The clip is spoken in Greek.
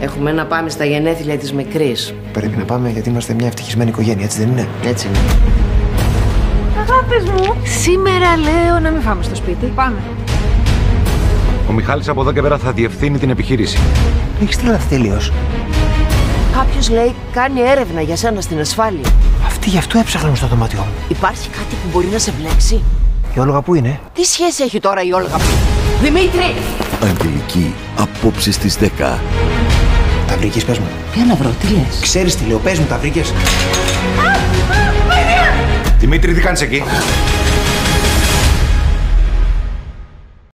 Έχουμε να πάμε στα γενέθλια της μικρής. Πρέπει να πάμε γιατί είμαστε μια ευτυχισμένη οικογένεια, έτσι δεν είναι? Έτσι είναι. Αγάπης μου, σήμερα λέω να μην φάμε στο σπίτι. Πάμε. Ο Μιχάλης από εδώ και πέρα θα διευθύνει την επιχείρηση. Έχεις τρελαθεί τελείως. Κάποιος λέει κάνει έρευνα για σένα στην ασφάλεια. Αυτοί γι' αυτό έψαχναν στο δωμάτιό μου. Υπάρχει κάτι που μπορεί να σε μπλέξει? Η Όλγα πού είναι? Τι σχέση έχει τώρα η Όλγα? Δημήτρη! Αγγελική, απόψε στις 10. Τα βρήκες, πες μου. Ποια να βρω, τι λες? Ξέρεις τι λέω, πες μου, τα βρήκες. Δημήτρη, τι κάνεις εκεί?